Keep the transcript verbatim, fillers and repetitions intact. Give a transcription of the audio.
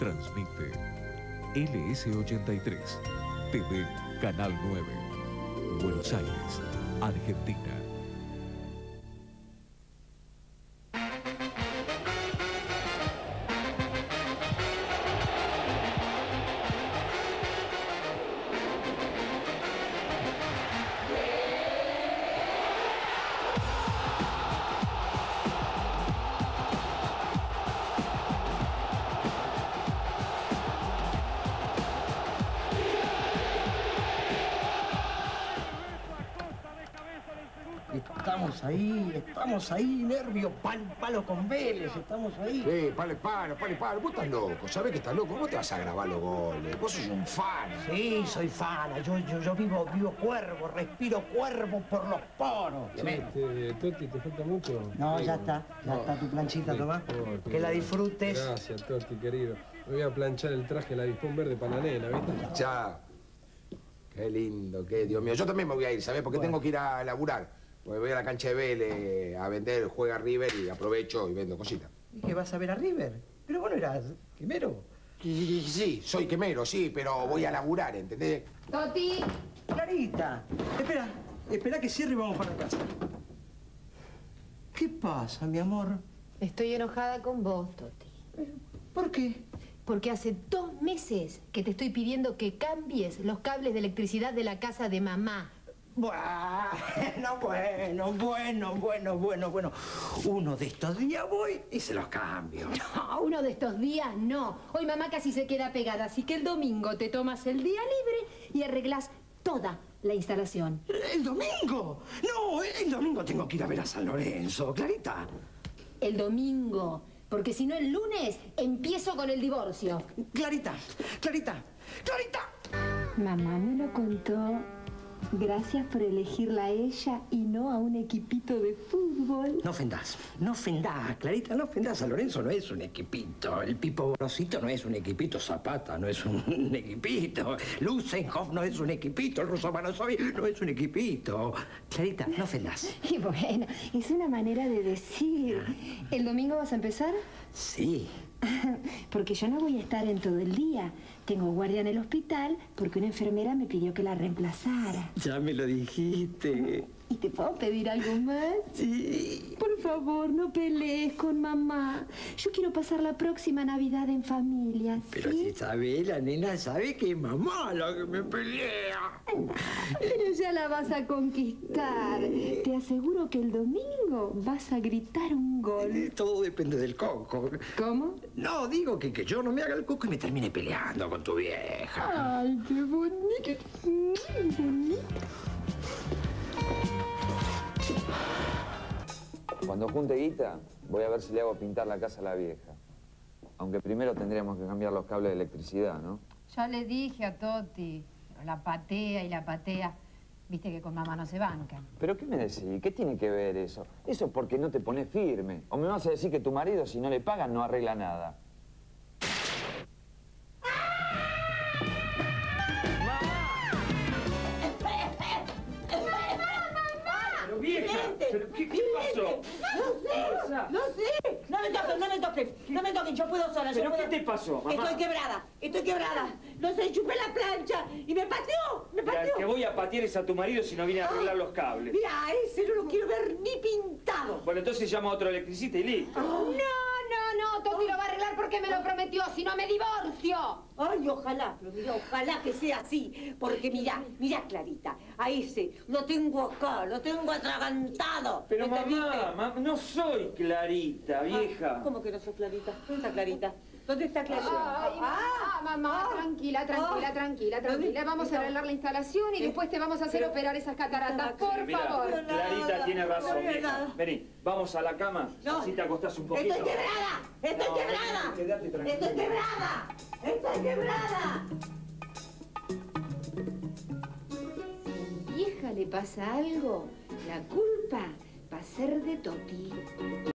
Transmite L S ochenta y tres, T V Canal nueve, Buenos Aires, Argentina. Estamos ahí, estamos ahí, nervio, palo, palo con Vélez, estamos ahí. Sí, palo, palo, palo, palo. Vos estás loco, ¿sabés que estás loco? ¿Cómo te vas a grabar los goles? Vos sos un fan. Sí, soy fan. Yo, yo, yo vivo, vivo cuervo, respiro cuervo por los poros. Sí, te, Toti, ¿te falta mucho? No, ya está, ya No. está tu planchita, Sí, Tomás. oh, Que la disfrutes. Gracias, Toti, querido. Me voy a planchar el traje, la dispón verde para la nena, ¿viste? Ya. Qué lindo, qué, Dios mío. Yo también me voy a ir, ¿sabés? Porque Bueno. tengo que ir a laburar. Porque voy a la cancha de Vélez a vender, juega River y aprovecho y vendo cositas. ¿Y qué vas a ver a River? Pero bueno, eras quemero. Sí, sí, soy quemero, sí, pero voy a laburar, ¿entendés? Toti. Clarita, espera, espera que cierre y vamos para casa. ¿Qué pasa, mi amor? Estoy enojada con vos, Toti. ¿Por qué? Porque hace dos meses que te estoy pidiendo que cambies los cables de electricidad de la casa de mamá. Bueno, bueno, bueno, bueno, bueno, bueno. Uno de estos días voy y se los cambio. No, uno de estos días no. Hoy mamá casi se queda pegada, así que el domingo te tomas el día libre y arreglas toda la instalación. ¿El domingo? No, el domingo tengo que ir a ver a San Lorenzo, Clarita. El domingo, porque si no el lunes empiezo con el divorcio. Clarita, Clarita, Clarita. Mamá me lo contó. Gracias por elegirla a ella y no a un equipito de fútbol. No ofendás, no ofendás, Clarita, no ofendás. San Lorenzo no es un equipito. El Pipo Borosito no es un equipito. Zapata no es un equipito. Lusenhoff no es un equipito. El ruso Manosovi no es un equipito. Clarita, no ofendás. Y bueno, es una manera de decir. ¿El domingo vas a empezar? Sí. Porque yo no voy a estar en todo el día. Tengo guardia en el hospital porque una enfermera me pidió que la reemplazara. Ya me lo dijiste. ¿Y te puedo pedir algo más? Sí. Por favor, no pelees con mamá. Yo quiero pasar la próxima Navidad en familia, ¿sí? Pero si sabe, la nena sabe que es mamá la que me pelea. Pero ya la vas a conquistar. Te aseguro que el domingo vas a gritar un gol. Todo depende del coco. ¿Cómo? No, digo que, que yo no me haga el coco y me termine peleando con tu vieja. Ay, qué bonito. Muy bonito. Cuando junte guita, voy a ver si le hago pintar la casa a la vieja. Aunque primero tendríamos que cambiar los cables de electricidad, ¿no? Ya le dije a Toti, pero la patea y la patea. Viste que con mamá no se bancan. ¿Pero qué me decís? ¿Qué tiene que ver eso? Eso es porque no te pones firme. O me vas a decir que tu marido, si no le pagan, no arregla nada. ¡Pero vieja! ¿Pero qué, qué pasó? No sé, no sé. No me toquen, no me toquen, no me toquen, yo puedo sola. yo ¿Pero puedo... qué te pasó, mamá? Estoy quebrada, estoy quebrada. No sé, chupé la plancha y me pateó, me Mira, el pateó. que voy a patear es a tu marido si no viene a arreglar los cables. Mira, a ese no lo quiero ver ni pintado. Bueno, entonces llama a otro electricista y listo. No, no, no, Toti lo va a arreglar porque me lo prometió, si no me divorcio. Ay, ojalá, pero mira, ojalá que sea así. Porque mira, mira, Clarita, a ese lo tengo acá, lo tengo atragantado. Pero ¿Entendiste? mamá, mamá, no soy Clarita, vieja. Ah, ¿cómo que no sos Clarita? ¿Dónde está Clarita? ¿Dónde está Clarita? Ay, mamá, mamá, ah, tranquila, tranquila, ah. tranquila, tranquila. Vamos a arreglar la instalación y Sí. después te vamos a hacer Pero- operar esas cataratas, por Mira, favor. Clarita nada, tiene no razón, veo vieja. nada. Vení, vamos a la cama, No. así te acostás un poquito. ¡Estoy quebrada! ¡Estoy No, quebrada! quédate tranquila. ¡Estoy quebrada! ¡Estoy quebrada! Si a mi vieja le pasa algo, la culpa va a ser de Toti.